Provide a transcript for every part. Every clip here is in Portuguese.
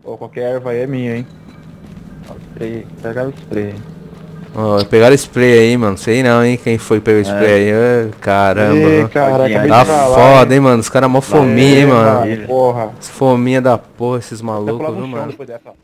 Ou qualquer erva aí é minha, hein? Pegar o spray. Ó, pegaram spray aí, mano. Sei não, hein? Quem foi pegar o spray aí? Caramba. Ih, cara, acabei Tá de falar, foda, hein, mano? Os caras mó fominha, hein, mano. Porra. Fominha da porra, esses Vou pular malucos, no viu, chão mano? depois dessa.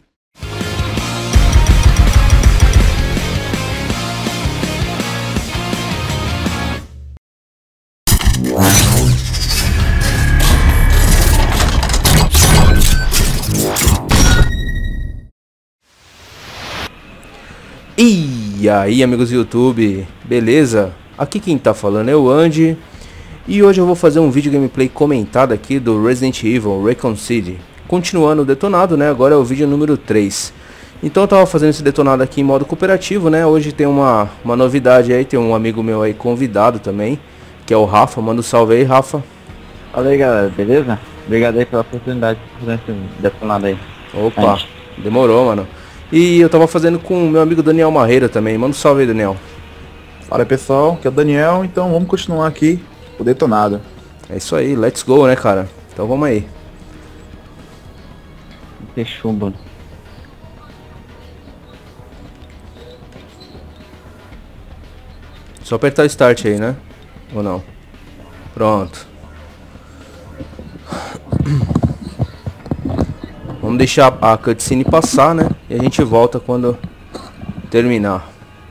E aí, amigos do YouTube, beleza? Aqui quem tá falando é o Andy. E hoje eu vou fazer um vídeo gameplay comentado aqui do Resident Evil Recon City. Continuando o detonado, né? Agora é o vídeo número 3. Então eu tava fazendo esse detonado aqui em modo cooperativo, né? Hoje tem uma novidade aí, tem um amigo meu aí convidado também, que é o Rafa. Manda um salve aí, Rafa. Fala aí, galera, beleza? Obrigado aí pela oportunidade de fazer esse detonado aí. Opa, demorou, mano. E eu tava fazendo com o meu amigo Daniel Marreira também. Manda um salve aí, Daniel. Fala aí, pessoal, aqui é o Daniel, então vamos continuar aqui o detonado. É isso aí, let's go, né, cara? Então vamos aí. Que chumbo. Só apertar o start aí, né? Ou não? Pronto. Vamos deixar a cutscene passar, né? E a gente volta quando terminar.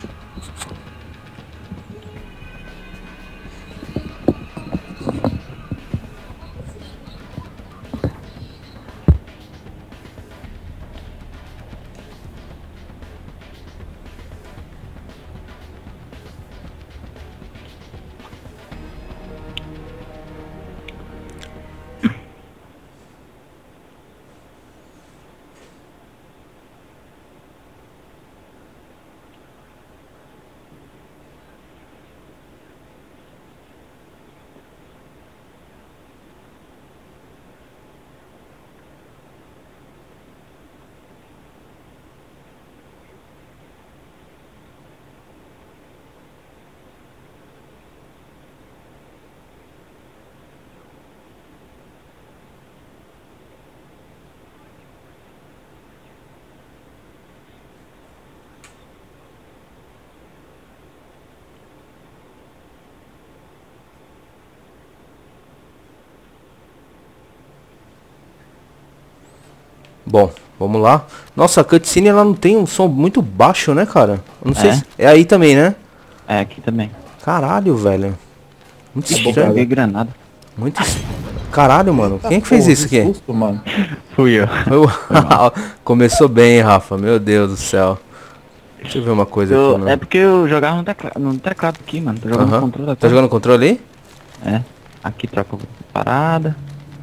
Bom, vamos lá. Nossa, a cutscene ela não tem um som muito baixo, né, cara? Eu não sei se... É aí também, né? É, aqui também. Caralho, velho. Muito Eu estranho. joguei granada. Muito Caralho, mano. Quem é que fez isso aqui? Susto, mano. Fui eu. Começou bem, Rafa. Meu Deus do céu. Deixa eu ver uma coisa aqui, mano. É porque eu jogava no teclado aqui, mano. Tô jogando no controle Tá aqui. jogando controle aí? É. Aqui troca parada.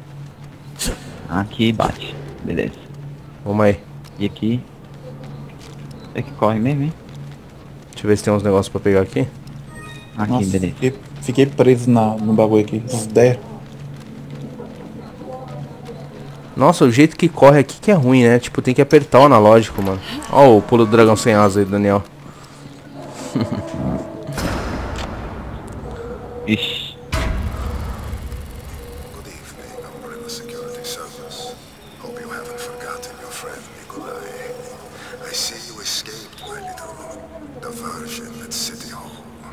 Aqui bate. Beleza. Vamos aí. E aqui. É que corre mesmo, hein? Deixa eu ver se tem uns negócios pra pegar aqui. Aqui, Nossa, beleza. fiquei preso no bagulho aqui. Nossa, o jeito que corre aqui que é ruim, né? Tipo, tem que apertar o analógico, mano. Ó o pulo do dragão sem asa aí, Daniel. Ixi. Good evening, Umbrella Security Service. Hope you haven't forgotten your friend Nikolai. I see you escaped, my little diversion at City Hall.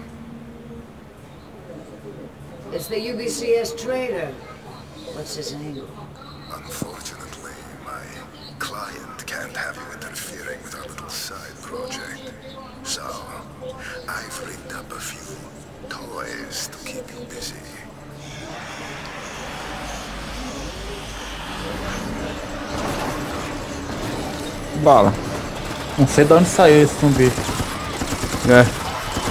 It's the UBCS trader. What's his angle? Unfortunately, my client can't have you interfering with our little side project. So, I've rigged up a few toys to keep you busy. Bala. Não sei de onde saiu esse zumbi. É.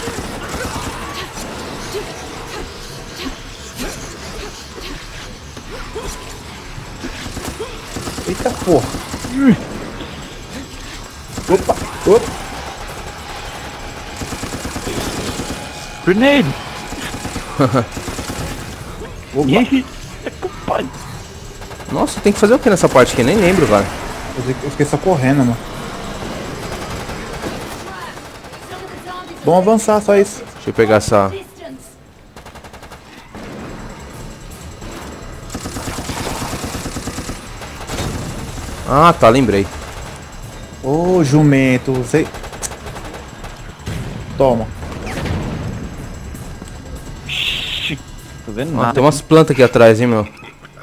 Eita porra. Opa, opa. Grenade! Opa. Nossa, tem que fazer o que nessa parte aqui? Nem lembro, cara. Eu fiquei só correndo, mano. Vamos avançar, só isso. Deixa eu pegar essa... Ah, tá, lembrei. Ô, jumento, você... Toma. Tô vendo Ó, nada. tem umas plantas aqui atrás, hein, meu.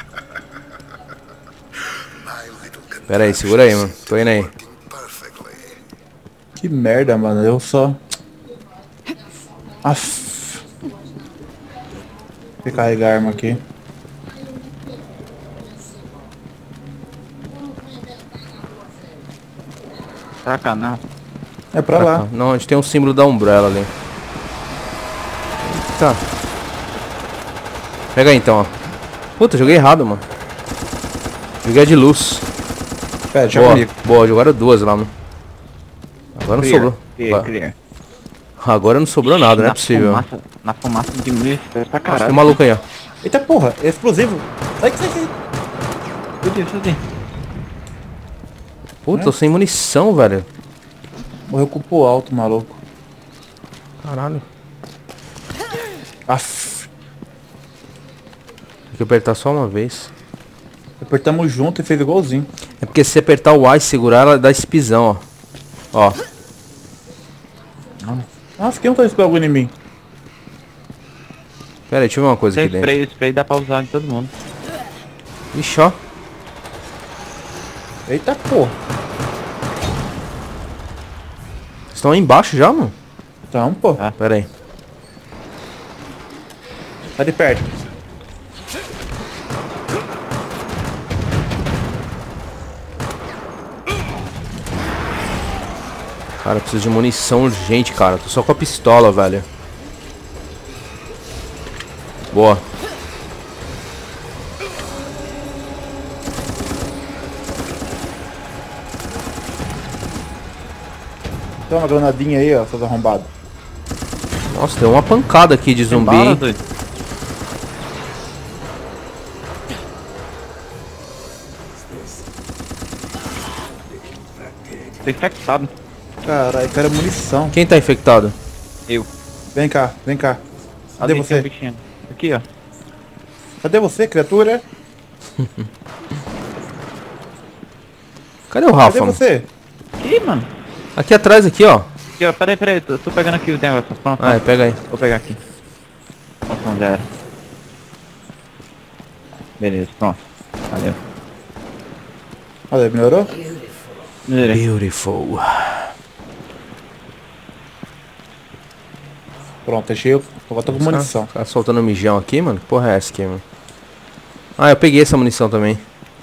Pera aí, segura aí, mano. Tô indo aí. Que merda, mano. Eu só... Aff. Vou carregar a arma aqui. Sacanagem. É pra Pra lá. cá. Não, a gente tem um símbolo da Umbrella ali. Tá. Pega aí então, ó. Puta, joguei errado, mano. Joguei a de luz. Pera, deixa Boa, comigo. boa, jogaram duas lá, mano. Agora não sobrou. Clear. Agora não sobrou nada, não é possível. Na fumaça diminui esse pra Nossa, caralho. tem um maluco aí, ó. Eita porra, é explosivo. Sai. Fudeu. Puta, tô sem munição, velho. Morreu com o pô alto, maluco. Caralho. Aff. Tem que apertar só uma vez. Apertamos junto e fez igualzinho. É porque se apertar o A e segurar, ela dá esse pisão, ó. Ó. Nossa, quem não tá esse bagulho em mim? Pera aí, deixa eu ver uma coisa Tem aqui dentro. spray dá pra usar em todo mundo. Ixi, ó. Eita porra. Estão aí embaixo já, mano? Então, pô. Pera aí. Tá de perto. Cara, eu preciso de munição urgente, cara. Tô só com a pistola, velho. Boa. Tem uma granadinha aí, ó, seus arrombados. Nossa, deu uma pancada aqui de zumbi, Bala, hein? doido. Tô infectado. Caralho, quero munição. Quem tá infectado? Eu. Vem cá, vem cá. Cadê Ali tem um você? bichinho. Aqui, ó. Cadê você, criatura? Cadê o Cadê Rafa, mano? você? Aqui, mano. Aqui atrás, aqui, ó. Aqui, ó. Peraí. Tô pegando aqui o negócio. Pronto. Ah, pega aí. Vou pegar aqui. Pronto, já era. Beleza, pronto. Valeu. Olha, melhorou? Melhorei. Beautiful. Pronto, achei. Agora tô com munição. Tá soltando mijão aqui, mano? Que porra é essa aqui, mano? Ah, eu peguei essa munição também.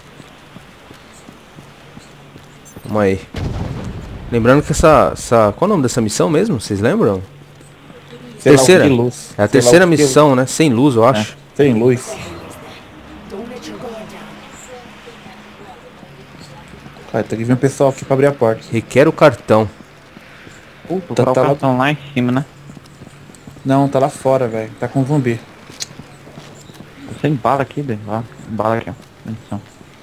Vamos aí. Lembrando que essa... Qual é o nome dessa missão mesmo? Vocês lembram? Sei lá o Terceira? que de luz. É a Sei terceira lá o que de- missão, né? Sem luz, eu acho. Sem luz. Cara, tem que vir um pessoal aqui pra abrir a porta. Requer o cartão. Vou Puta, colocar tá o lá... cartão lá em cima, né? Não, tá lá fora, velho. Tá com zumbi. Tô sem bala aqui, doido. Ó, bala aqui, ó. Munição.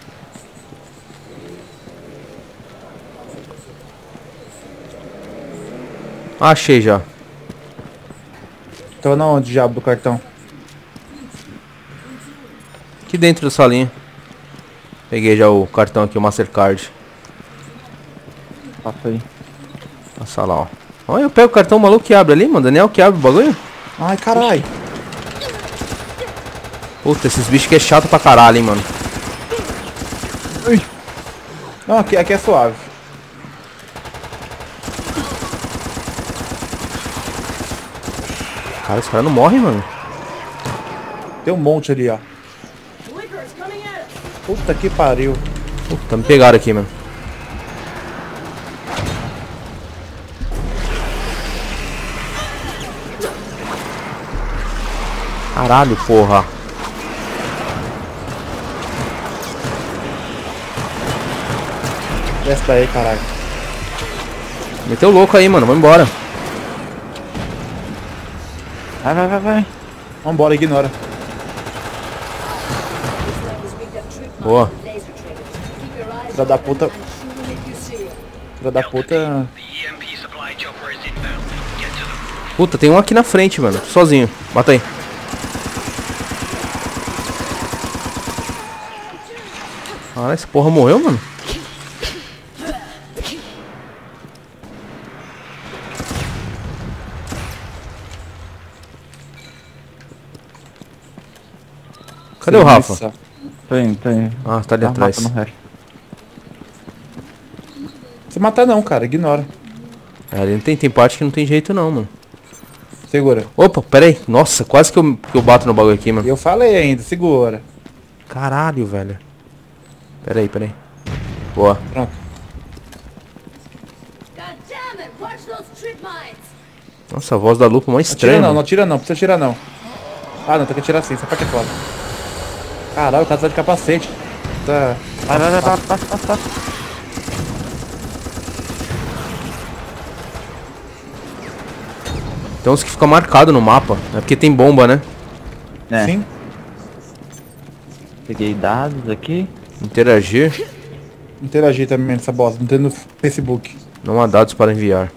Ah, achei já. Tava na onde, diabo, do cartão? Aqui dentro da salinha. Peguei já o cartão aqui, o Mastercard. Passa aí. Passa lá, ó. Olha, eu pego o cartão, o maluco que abre ali, mano. Daniel que abre o bagulho. Ai, caralho. Puta, esses bichos que é chato pra caralho, hein, mano. Não, aqui é suave. Cara, os caras não morrem, mano. Tem um monte ali, ó. Puta que pariu. Puta, me pegaram aqui, mano. Caralho, porra. Desce daí, caralho. Meteu louco aí, mano. Vamos embora. Vai. Vambora, ignora. Boa. Filha da puta. Filha da puta. Puta, tem um aqui na frente, mano. Sozinho. Mata aí. Ah, essa porra morreu, mano. Cadê o Rafa? Tô indo. Ah, tá ali atrás. Se matar não, cara, ignora. É, ali não tem parte que não tem jeito não, mano. Segura. Opa, pera aí. Nossa, quase que eu bato no bagulho aqui, mano. Eu falei ainda, segura. Caralho, velho. Pera aí. Boa. Pronto. God damn it! Watch those trip mines! Nossa, a voz da Lupa é mó Atira estranha, não, mano. não atira não, precisa atirar não. Ah não, tem que atirar sim, essa parte é foda. Caralho, o cara tá de capacete. Tá. Vai. Tem uns que ficam marcados no mapa. É porque tem bomba, né? É. Sim. Peguei dados aqui. Interagir. Interagir também nessa bosta, não tem no Facebook. Não há dados para enviar.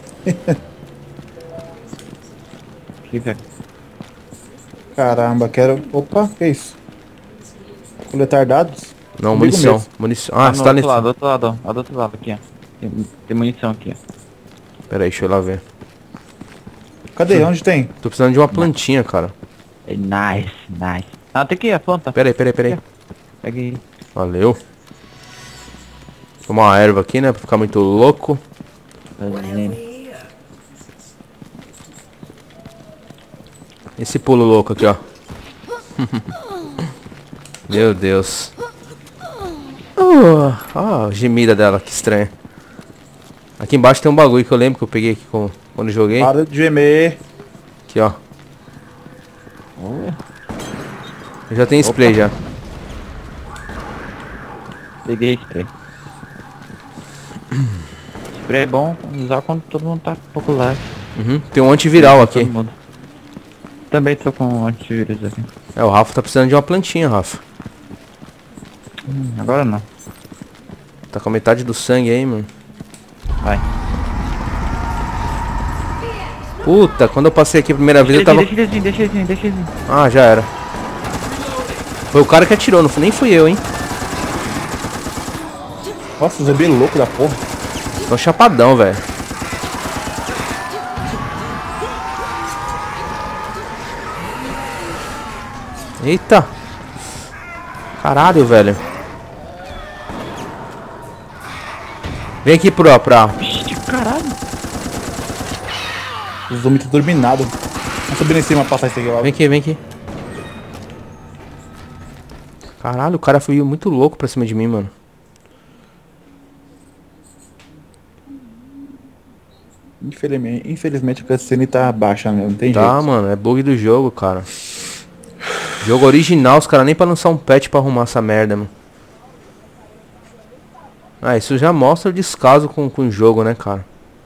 Aqui, velho. Caramba, quero... Opa, que isso? Coletar dados? Não, Comigo munição. mesmo. Munição. Ah, Ah, do você tá outro nesse... lado, do outro lado, ó. Do outro lado aqui, ó. Tem munição aqui, ó. Pera aí, deixa eu ir lá ver. Cadê? Onde tem? Tô precisando de uma plantinha, cara. É nice. Ah, tem aqui a planta. Pera aí. Pega aí. Valeu. Tomar uma erva aqui, né? Pra ficar muito louco. Esse pulo louco aqui, ó. Meu Deus. Ah, a gemida dela, que estranha. Aqui embaixo tem um bagulho que eu lembro que eu peguei aqui quando eu joguei. Para de gemer. Aqui, ó. Eu já tenho spray já. Peguei spray. Spray é bom usar quando todo mundo tá popular. Uhum. Tem um antiviral Todo aqui. mundo. Também tô com antivírus aqui. É, o Rafa tá precisando de uma plantinha, Rafa. Agora não. Tá com a metade do sangue aí, mano. Vai. Puta, quando eu passei aqui a primeira vez eu tava... Deixa ele vir. Ah, já era. Foi o cara que atirou, nem fui eu, hein. Nossa, zumbi louco da porra. Tô chapadão, velho. Eita. Caralho, velho. Vem aqui pra... Vixe, caralho. O zumbi tá dominado. Vamos subir em cima passar isso aqui logo. Vem aqui. Caralho, o cara foi muito louco pra cima de mim, mano. Infelizmente a cutscene tá baixa mesmo, não tem Tá, jeito. mano, é bug do jogo, cara. Jogo original, os caras nem pra lançar um patch pra arrumar essa merda, mano. Ah, isso já mostra o descaso com o jogo, né, cara.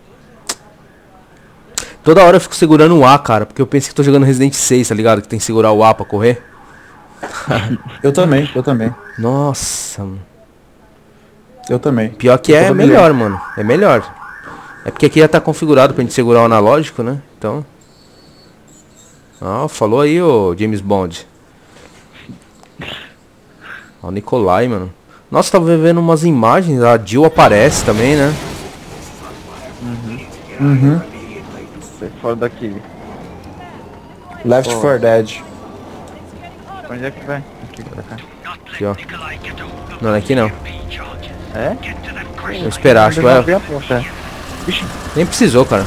Toda hora eu fico segurando o A, cara, porque eu penso que tô jogando Resident 6, tá ligado? Que tem que segurar o A pra correr. Eu também. Nossa, mano. Eu também. Pior que é melhor, mano. É melhor. É porque aqui já tá configurado pra gente segurar o analógico, né? Então... Ah, falou aí, ô James Bond. Ó, o Nikolai, mano. Nossa, tava vendo umas imagens. A Jill aparece também, né? Sai fora daqui. Left 4 Dead. Onde é que vai? Aqui pra cá. Aqui, ó. Não, aqui não. É? Vou esperar, acho que vai... abrir a porta. Nem precisou, cara.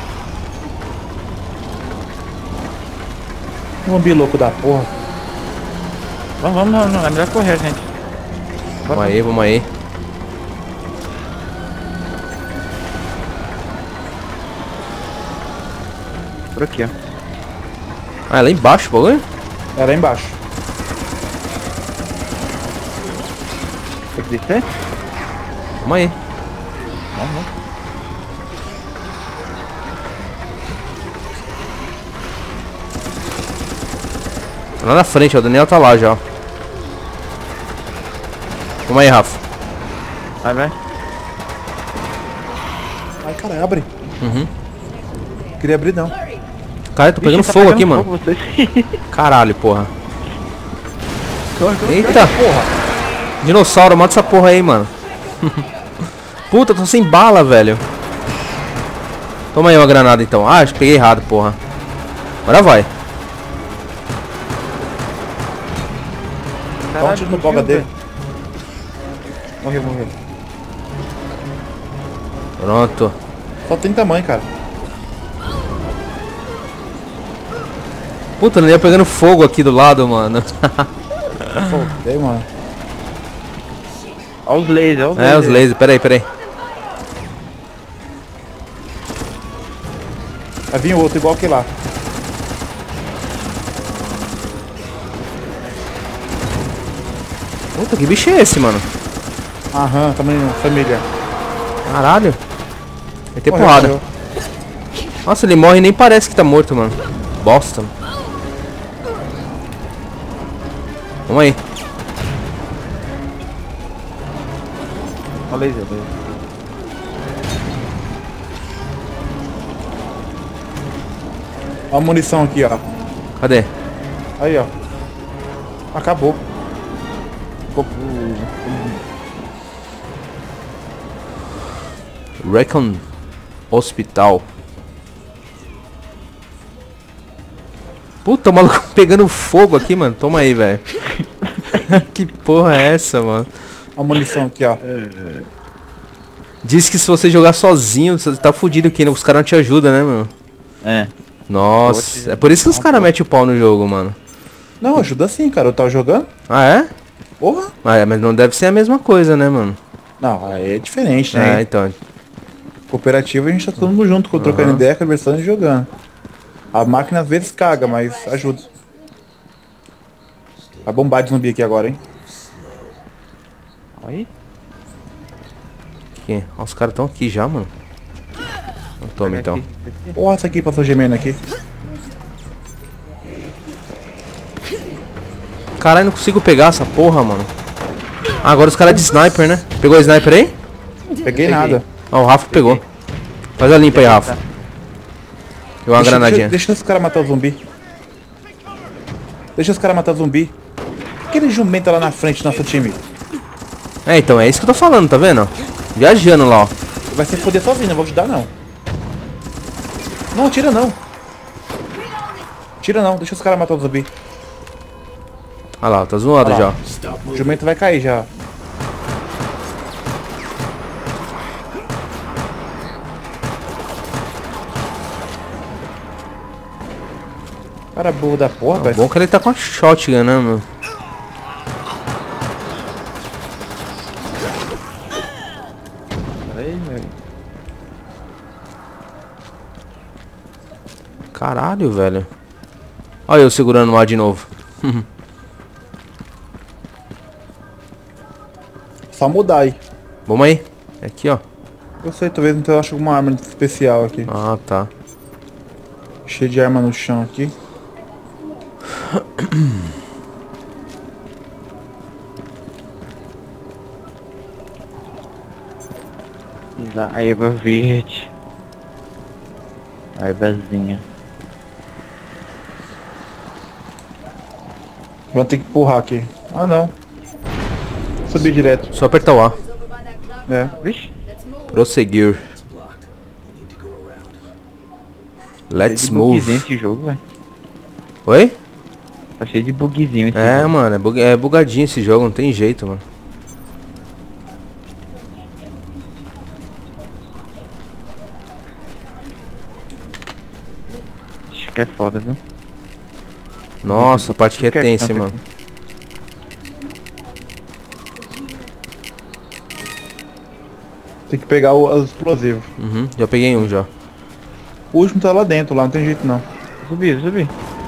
Zumbi louco da porra. Vamos, não. É melhor correr, gente. Vamos aí. Por aqui, ó. Ah, é lá embaixo o bagulho? É lá embaixo. Tem que descer? Vamos aí. Vamos. Lá na frente, ó. O Daniel tá lá já, ó. Vamos aí, Rafa. Vai. Ai, cara, abre. Uhum. Queria abrir não. Cara, eu tô pegando Vixe, tá fogo pegando aqui, mano. fogo, vocês. Caralho, porra. Corre. Eita. Porra. Dinossauro, mata essa porra aí, mano. Puta, tô sem bala, velho. Toma aí uma granada, então. Ah, acho que peguei errado, porra. Agora vai. Dá um tiro no boga dele. Morreu. Pronto. Só tem tamanho, cara. Puta, não ia pegando fogo aqui do lado, mano. Fodei, mano. Olha os lasers, olha os É, os lasers. Pera aí. Vai vir outro igual que lá. Puta, que bicho é esse, mano? Aham, tamanho família. Caralho. Vai ter Morreu, porrada. morreu. Nossa, ele morre e nem parece que tá morto, mano. Bosta. Vamos aí. o laser. Ó a munição aqui, ó. Cadê? Aí, ó. Acabou. Recon Hospital. Puta, o maluco pegando fogo aqui, mano. Toma aí, velho. Que porra é essa, mano? A munição aqui, ó. Diz que se você jogar sozinho, você tá fudido aqui, né? Os caras não te ajudam, né, mano? É. Nossa, é por isso que os caras metem o pau no jogo, mano. Não, ajuda sim, cara. Eu tava jogando. Ah, é? Porra. Ah, é, mas não deve ser a mesma coisa, né, mano? Não, aí é diferente, É, né? então. Cooperativa a gente tá todo mundo junto, trocando ideia, conversando e jogando. A máquina às vezes caga, mas ajuda. Vai bombar de zumbi aqui agora, hein? Aí. Aqui. Ó, os caras estão aqui já, mano. Toma então. Porra, essa aqui passou gemendo aqui. Caralho, não consigo pegar essa porra, mano. Ah, agora os caras de sniper, né? Pegou o sniper aí? Peguei nada. Ó, o Rafa pegou. Faz a limpa aí, Rafa. Deu uma granadinha. Deixa os caras matar o zumbi. Deixa os caras matar o zumbi. Aquele jumento lá na frente do nosso time. É, então, é isso que eu tô falando, tá vendo? Viajando lá, ó. Vai se foder sozinho, não vou ajudar não. Não, tira não. Tira não, deixa os caras matar o zumbi. Olha lá, tá zoado Olha já. lá. O jumento vai cair já. Cara burro da porra, É velho. bom que ele tá com a shotgun, né, mano? Aí, velho. Caralho, velho. Olha eu segurando o ar de novo. Só mudar aí. Vamos aí. É aqui, ó. Eu sei, talvez então eu acho alguma arma especial aqui. Ah, tá. Cheio de arma no chão aqui. Aiva verde. Aivazinha. Vou ter que empurrar aqui. Ah não. Subir direto. Só apertar o A. É. Vixe. Prosseguir. Let's Cheio de bugzinho move. esse jogo, velho. Oi? Tá cheio de bugzinho esse É, jogo. mano, é bugadinho esse jogo, não tem jeito, mano. Acho que é foda, viu? Nossa, a parte que é Que tensa, tanto mano. aqui? Tem que pegar os explosivos. Uhum, já peguei um já. O último tá lá dentro, lá não tem jeito não. Subir.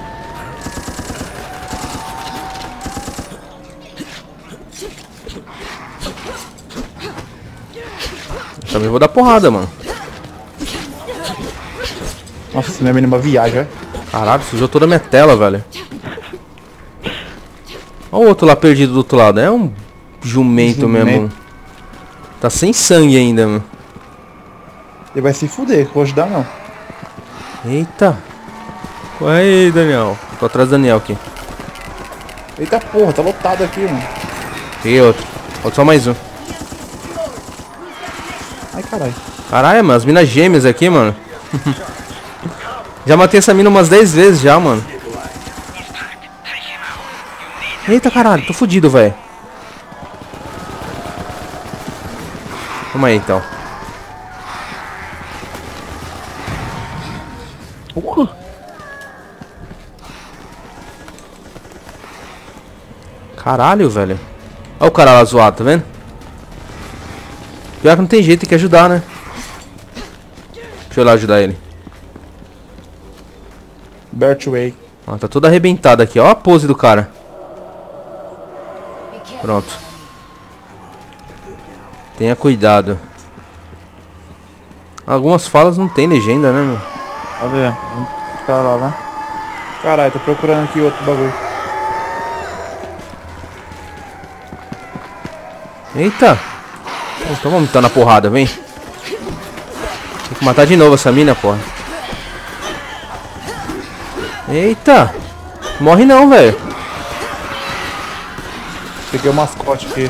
Também vou dar porrada, mano. Nossa, minha menina é uma viagem, ó. Caralho, sujou toda a minha tela, velho. Olha o outro lá perdido do outro lado. É um jumento mesmo. Tá sem sangue ainda, mano. Ele vai se fuder, não vou ajudar não. Eita. Corre aí, Daniel. Tô atrás do Daniel aqui. Eita porra, tá lotado aqui, mano. Peguei outro. Falta só mais um. Ai caralho. Caralho, mano, as minas gêmeas aqui, mano. Já matei essa mina umas 10 vezes já, mano. Eita caralho, tô fudido, velho. Vamos aí então. Caralho, velho. Olha o cara lá zoado, tá vendo? Pior que não tem jeito, tem que ajudar, né? Deixa eu ir lá ajudar ele. Bertway. Ó, tá todo arrebentado aqui. Ó a pose do cara. Pronto. Tenha cuidado. Algumas falas não tem legenda, né, meu? Olha ver. Tá lá, né? Caralho, tô procurando aqui outro bagulho. Eita. Então vamos estar na porrada, vem. Tem que matar de novo essa mina, porra. Eita. Morre não, velho. Peguei o mascote aqui.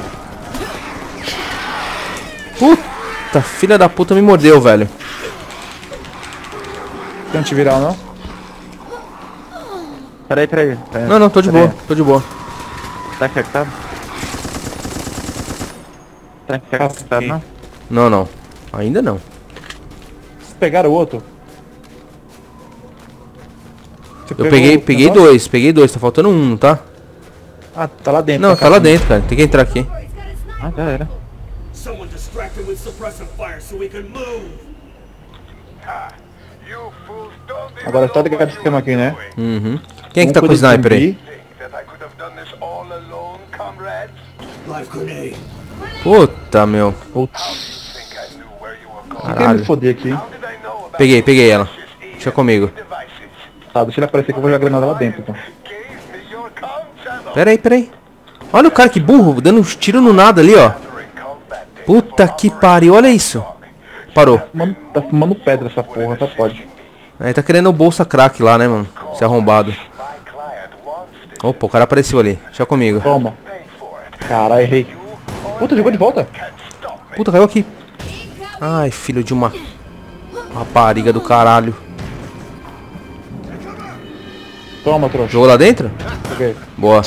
Puta, filha da puta me mordeu, velho. Tem antiviral, não? Peraí. Não, tô de boa, tô de boa. Tá infectado? Tá infectado, não? Não. Ainda não. Vocês pegaram o outro? Você Eu pegou peguei o negócio? peguei dois, tá faltando um, não tá? Ah, tá lá dentro. Não, na tá lá caixinha. dentro, cara. Tem que entrar aqui. Ah, já era. Someone distract him with suppressive fire so we can move. You fools don't even Agora tá know ligado what esse esquema aqui, né? Uhum. Quem é que tá Um com o cuida do sniper aí? zumbi. think that I could have done this all alone, comrades? Live grenade. Puta, meu. Putz. Think I knew where you were going. Quer me Caralho. foder aqui? How did I know about Peguei ela. Deixa comigo. devices? Tá, deixa ele aparecer que eu vou jogar a granada lá dentro, então. Gave me your comm channel. Peraí. Olha o cara que burro, dando uns tiros no nada ali, ó. During combat days, Puta que pariu, olha isso. Parou. Mano, tá fumando pedra essa porra, só pode. Aí tá querendo o bolsa crack lá, né, mano? Esse arrombado. my client wants this. Opa, o cara apareceu ali. Deixa comigo. Toma. Pay for it. Caralho, errei. Puta, jogou de volta? Puta, caiu aqui. Ai, filho de uma rapariga do caralho. Toma, trouxa. Jogou lá dentro? Peguei. Boa.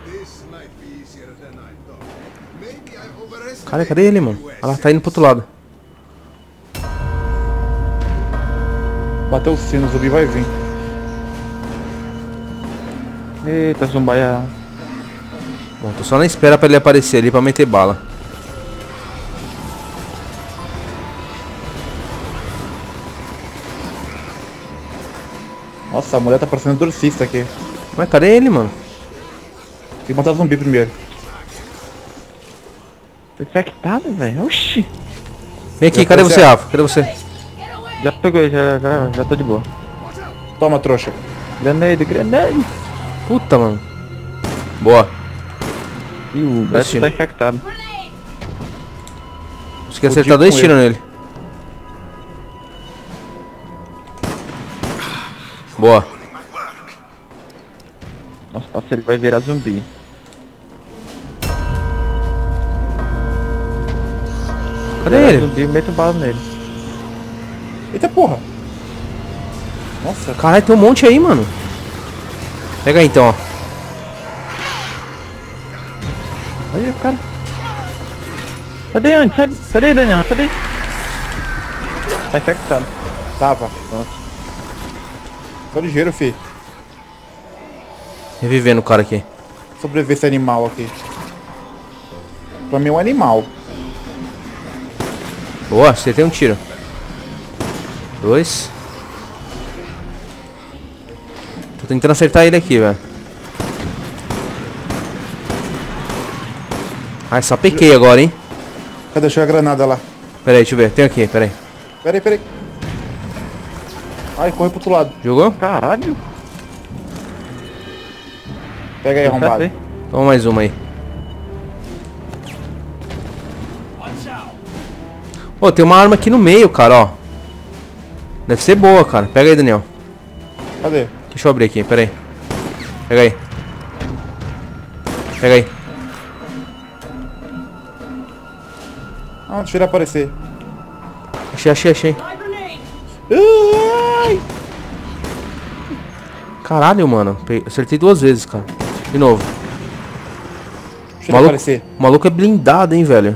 Cara, cadê ele, mano? Olha lá, tá indo pro outro lado. Bateu o sino, o zumbi vai vir. Eita, zumbaia. Bom, tô só na espera pra ele aparecer ali pra meter bala. Nossa, a mulher tá parecendo dorcista aqui. Mas cadê ele, mano? Tem que matar o zumbi primeiro. Infectado, velho. Oxi. Vem aqui, Já cadê foi você, certo. Rafa? Cadê você? Já peguei, já tô de boa. Toma, trouxa. Grenade. Puta, mano. Boa. E o Beto time. tá infectado. Consegui acertar Fudi 2 com tiros nele. Boa. Nossa, ele vai virar zumbi. Cadê Virar ele? zumbi, meto bala nele. Eita porra. Nossa, Caralho, tem um monte aí, mano. Pega aí então, ó. Olha o cara. Cadê antes? Cadê, Daniel? Cadê? Tá infectado. tava. Tô ligeiro, fi. Revivendo o cara aqui. Sobreviver esse animal aqui. Pra mim é um animal. Boa, acertei um tiro. 2. Tô tentando acertar ele aqui, velho. Ai, só pequei agora, hein. Cadê? Deixa eu a granada lá. Pera aí, deixa eu ver. Tem aqui, pera aí. Pera aí. Ai, corre pro outro lado. Jogou? Caralho. Pega aí, arrombado. Toma mais uma aí. Ô, tem uma arma aqui no meio, cara, ó. Deve ser boa, cara. Pega aí, Daniel. Cadê? Deixa eu abrir aqui, pera aí. Pega aí. Pega aí. Ah, deixa ele aparecer. Achei. Ai! Caralho, mano. Acertei 2 vezes, cara. De novo. Deixa ele aparecer. O maluco é blindado, hein, velho.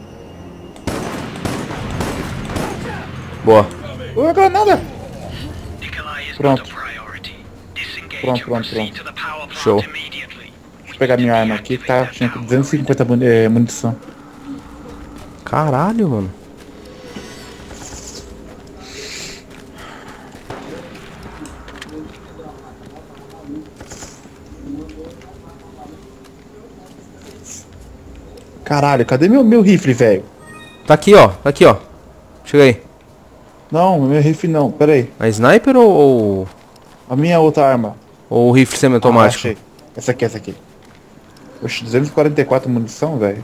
Boa. Ô, granada! Pronto. Pronto. Show. Deixa eu pegar minha arma aqui, tá? Tinha 250 munição. Caralho, mano. Caralho, cadê meu rifle, velho? Tá aqui, ó. Tá aqui, ó. Chega aí. Não, meu rifle não, pera aí. A sniper ou A minha outra arma. o rifle semiautomático? Achei. Essa aqui. Oxe, 244 munição, velho.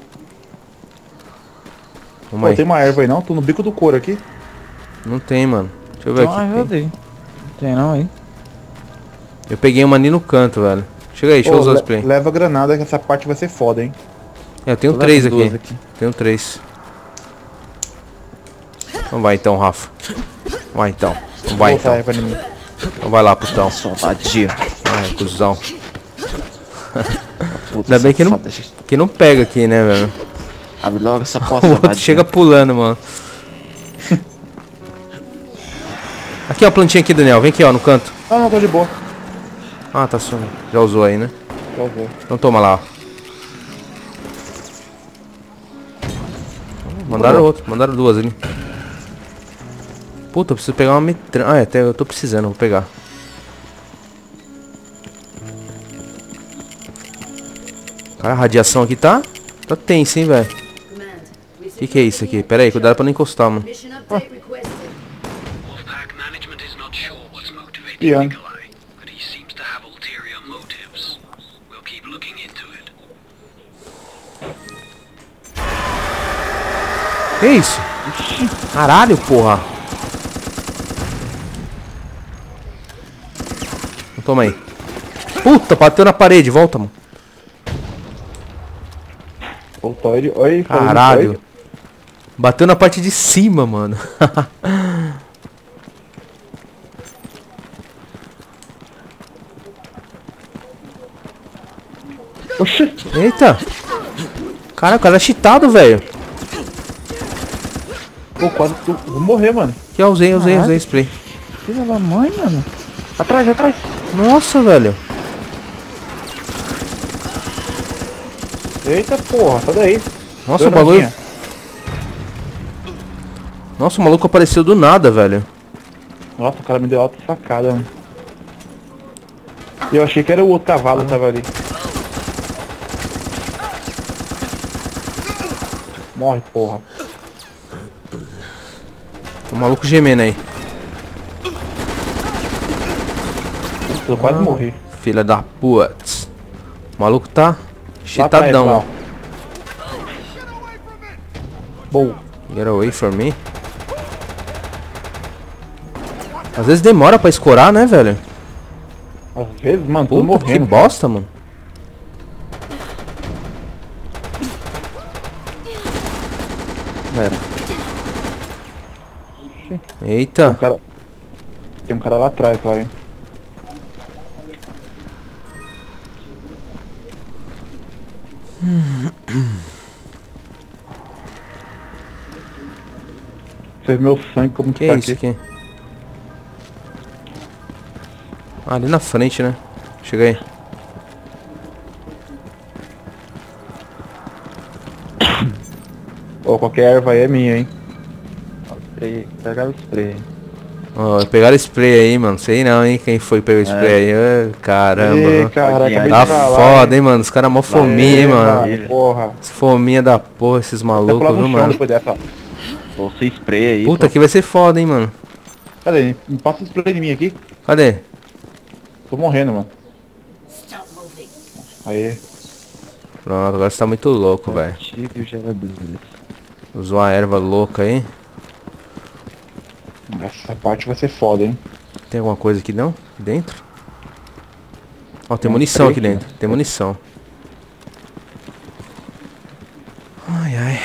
Vamos Pô, aí. tem uma erva aí não? Tô no bico do couro aqui. Não tem, mano. Deixa eu ver Ah, aqui. eu dei. Não tem não aí. Eu peguei uma ali no canto, velho. Chega aí, deixa eu usar o spray. Leva granada que essa parte vai ser foda, hein? É, eu tenho Tô 3 levando aqui. duas aqui. Tenho 3. Então vai então, Rafa. Vai então. Então vai Outra então. erva em mim. Então vai lá, putão. Saudade. Ai, cuzão. Puta, Ainda bem que não, safada, gente. que não pega aqui, né, velho? Abre logo essa O porta. outro chega pulando, mano. Aqui, ó, a plantinha aqui, Daniel. Vem aqui, ó, no canto. Não, tô de boa. Ah, tá só. Já usou aí, né? Já vou. Então toma lá, ó. Mandaram outro, mandaram duas ali. Puta, eu preciso pegar uma metralha. Ah, até eu tô precisando, vou pegar. Cara, a radiação aqui tá tensa, hein, velho. Command, Que é isso aqui? Pera aí, cuidado pra não encostar, mano. mission update requested. Wolfpack management is not sure what's motivating Yeah. Nikolai, but he seems to have ulterior motives. We'll keep looking into it. Que isso? Caralho, porra. Toma aí. Puta, bateu na parede, volta, mano. Voltou ele. Oi, Caralho. Bateu na parte de cima, mano. Oxi. Eita. Cara, o cara é cheatado, velho. Pô, quase vou morrer, mano. Que eu usei spray. Filha da mãe, mano. Atrás. Nossa, velho. Eita porra, sai daí. Nossa, o bagulho. Nossa, o maluco apareceu do nada, velho. Nossa, o cara me deu alta sacada, mano. Eu achei que era o outro cavalo que tava ali. Morre, porra. O maluco gemendo aí. Eu quase morri. Filha da putz. O maluco tá Lá atrás, cheatadão. lá. Bom, Get away from me. Às vezes demora pra escorar, né, velho? às vezes, mano, tô Puta, que morrendo. bosta, mano. Pera, Eita. tem um cara lá atrás, lá, hein. Você vê meu sangue como Que tá é isso aqui. aqui? Ah, ali na frente, né? Chega aí. Ó, qualquer erva aí é minha, hein. Pegaram o spray. Ó, pegaram spray aí, mano. Sei não, hein? Quem foi que pegou spray aí? Ah, caramba. Ei, cara, acabei Tá de falar, foda, hein, mano? Os caras mó fominha, hein, mano. Porra. Fominha da porra, esses Vou pular malucos, no viu, chão mano? depois dessa, ó. Você spray aí. Puta, aqui vai ser foda, hein, mano. Cadê? Me passa o spray em mim aqui. Cadê? Tô morrendo, mano. Stop moving. Aí. Pronto, agora você tá muito louco, velho. Tive o gerador. Usou a erva louca aí. Essa parte vai ser foda, hein. Tem alguma coisa aqui não? Aqui dentro? Ó, tem Tem um munição aqui spray aqui, dentro. Tem munição. Ai, ai.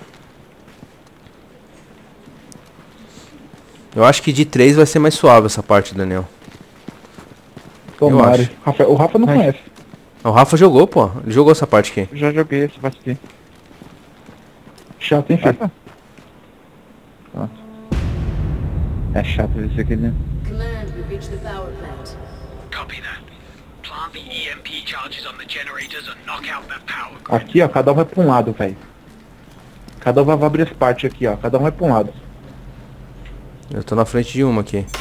Eu acho que de 3 vai ser mais suave essa parte, Daniel. Tomara. acho. O Rafa não conhece. O Rafa jogou, pô. Ele jogou essa parte aqui. Eu já joguei essa parte aqui. Chato, hein, filho? Pronto. É chato isso aqui, né? Command, we've reached the power plant. Copy that. Plant the EMP charges on the generators and knock out that power grid. Aqui, ó, cada um vai pra um lado, velho. Cada um vai abrir as partes aqui, ó. Cada um vai pra um lado. Eu tô na frente de uma aqui.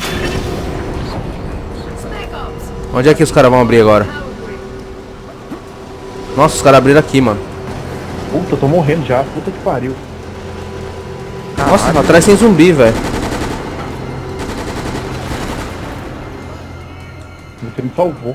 Spec Ops! Onde é que os caras vão abrir agora? Power grid. Nossa, os caras abriram aqui, mano. Puta, eu tô morrendo já. Puta que pariu. Nossa, atrás tem zumbi, velho. Você me salvou.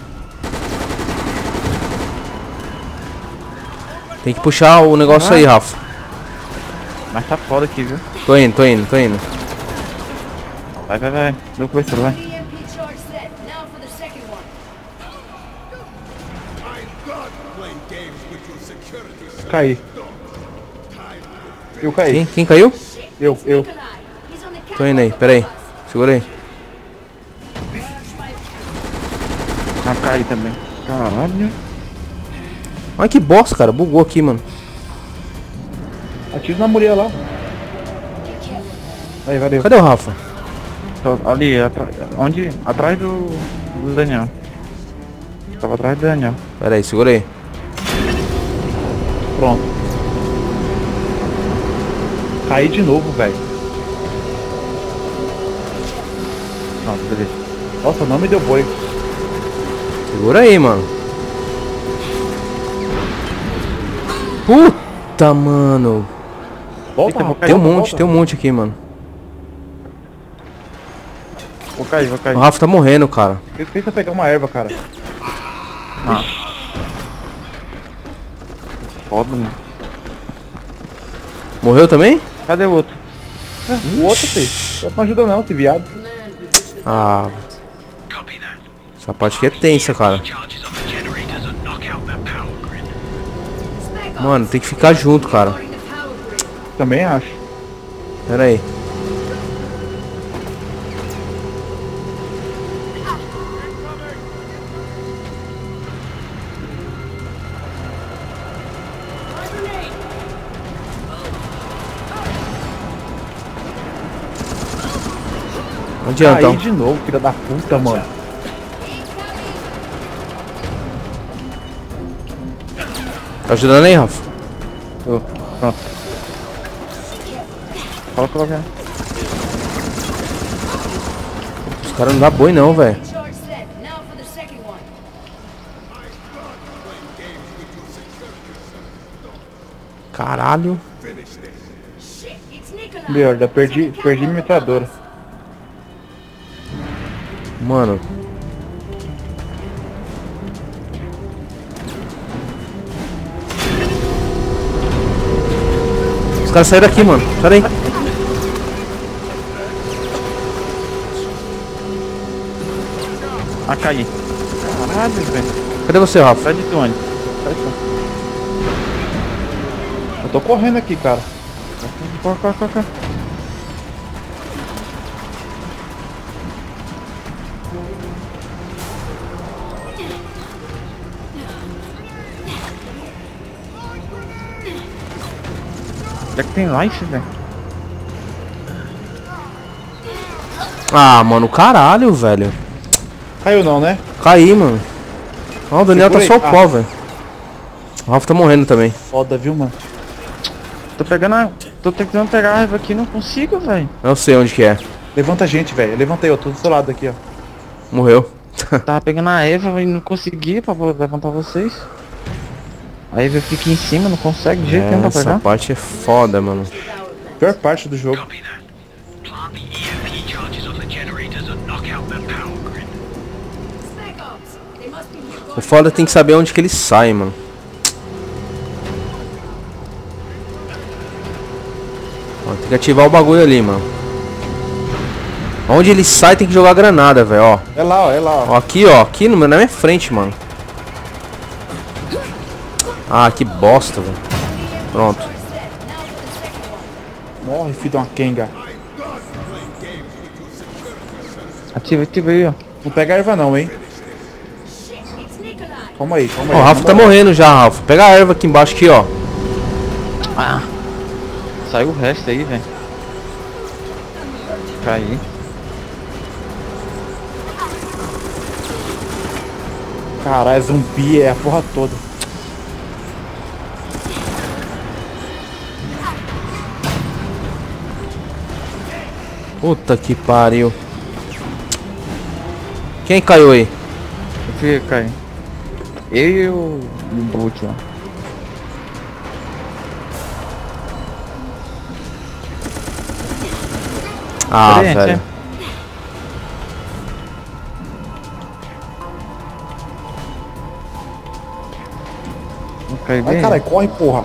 Tem que puxar o negócio aí, Rafa. Mas tá foda aqui, viu? Tô indo, tô indo, tô indo. Vai, vai, vai. Deu cobertura, vai. EMP charge set. Now for the second one. Caí. Eu caí. Quem caiu? Eu. Nikolai, he's on the Tô indo aí, pera aí. Segura aí. Ah, caí também. Caralho. Ai, que bosta, cara. Bugou aqui, mano. Atira na mulher lá. Aí, valeu. Cadê o Rafa? Tô ali, onde? Atrás do Daniel. Tava atrás do Daniel. Pera aí, segura aí. Pronto. Caí de novo, velho. Pronto, beleza. Nossa, não me deu boi. Segura aí, mano. Puta, mano. Volta, Eita, vou Rafa, cair. Tem um monte aqui, mano. Vou cair, vou cair. O Rafa tá morrendo, cara. Tenta pegar uma erva, cara. Foda, mano. Morreu também? Cadê o outro? O outro, filho. Não ajuda não, esse viado. command, we've reached the Ah, Copy that. essa parte aqui é tensa, cara. Charges on the generators and knock out that power grid. Spec Ops. Mano, tem que ficar junto, cara. Restoring the power grid. Também acho. Pera aí. Não adianta, Caí então. de novo, filha da puta, mano. Tá ajudando aí, Rafa? Tô. Pronto. Coloca logo. Os caras não dá boi não, velho. Charge set. Now for the second one. Caralho. Shit, it's Nikolai. Merda, perdi minha metralhadora. Mano. Os caras saíram daqui, mano. Sai daí. Ah, caí. Caralho, velho. Cadê você, Rafa? Sai de onde? Sai de onde? Eu tô correndo aqui, cara. Corre. Onde é que tem life, velho? Ah, mano, caralho, velho. Caiu não, né? Caí, mano. Ó, o Daniel tá Segura só aí. o pó, velho. O Rafa tá morrendo também. Foda, viu, mano? Tô pegando a... Tô tentando pegar a erva aqui, não consigo, velho. Eu sei onde que é. Levanta a gente, velho. Levanta aí, eu tô do seu lado aqui, ó. Morreu. Tava pegando a erva e não consegui pra levantar vocês. A erva fica em cima, não consegue de jeito nenhum pra Essa pegar. parte é foda, mano. Pior parte do jogo. Copy that. Plant the EMP charges on the generators and knock out that power grid. Spec Ops. They must be here. O foda tem que saber onde que ele sai, mano. Ó, tem que ativar o bagulho ali, mano. Onde ele sai tem que jogar granada, velho, ó. É lá, ó. Ó, aqui, na minha frente, mano. Ah, que bosta, velho. Pronto. Morre, filho de uma Kenga. Ativa aí, ó. Não pega a erva não, hein? Shit, it's Nikolai. Calma aí, calma Ó, aí. o Rafa tá morrendo já, Rafa. Pega a erva aqui embaixo aqui, ó. Ah. Saiu o resto aí, velho. Caí. Caralho, zumbi é a porra toda. Puta que pariu. Quem caiu aí? Eu fui cair. Eu e o Bolt lá. Ah, Cadê, velho. gente? Eu caí Vai, bem. caralho, corre, porra.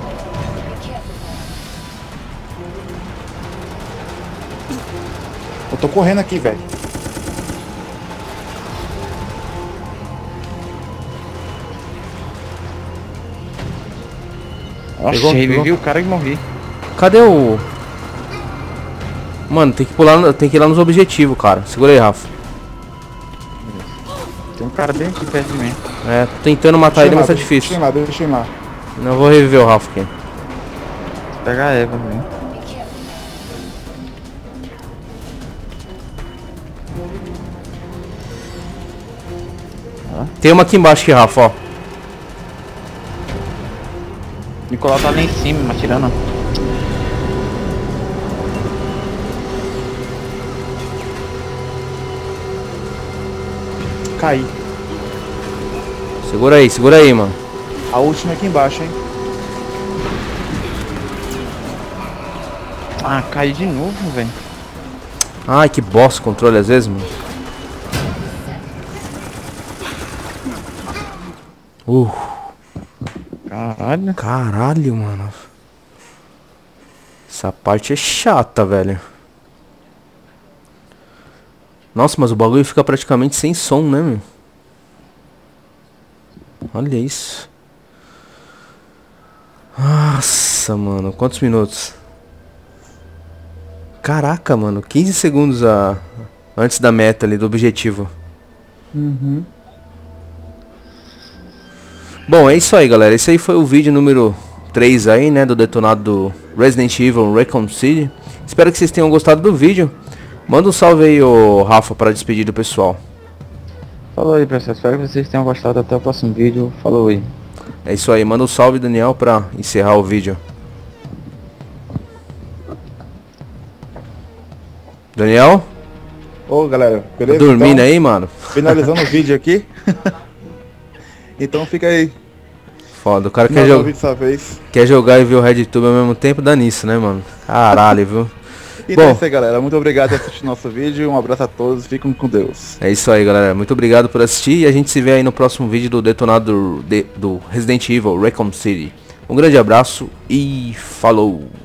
Eu tô correndo aqui, velho. Nossa, Pegou? revivi o cara e morri. Cadê o... Mano, tem que pular, tem que ir lá nos objetivos, cara. Segura aí, Rafa. Tem um cara bem aqui perto de mim. É, tô tentando matar ele, mas tá difícil. Deixa eu ir lá. Não vou reviver o Rafa aqui. Vou pegar a Eva, velho. Tem uma aqui embaixo aqui, Rafa, ó. Nicolau tá lá em cima, atirando. Caí. Segura aí, mano. A última aqui embaixo, hein. Ah, caí de novo, velho. Ai, que bosta o controle às vezes, mano. Caralho. Caralho, mano. Essa parte é chata, velho. Nossa, mas o bagulho fica praticamente sem som, né, meu? Olha isso. Nossa, mano. Quantos minutos? Caraca, mano. 15 segundos antes da meta ali, do objetivo. Bom, é isso aí, galera. Esse aí foi o vídeo número 3 aí, né, do detonado do Resident Evil Recon City. Espero que vocês tenham gostado do vídeo. Manda um salve aí, ô Rafa, para despedir do pessoal. Falou aí, pessoal. Espero que vocês tenham gostado. Até o próximo vídeo. Falou aí. É isso aí. Manda um salve, Daniel, para encerrar o vídeo. Daniel? Ô, galera, Tá beleza? dormindo Então, aí, mano? finalizando o vídeo aqui. Então fica aí. Foda, o cara Final do vídeo dessa vez. quer jogar e ver o RedTube ao mesmo tempo, dá nisso, né, mano? Caralho, viu? Então Bom. é isso aí, galera. Muito obrigado por assistir nosso vídeo. Um abraço a todos. Fiquem com Deus. É isso aí, galera. Muito obrigado por assistir e a gente se vê aí no próximo vídeo do detonado do Resident Evil Recon City. Um grande abraço e falou!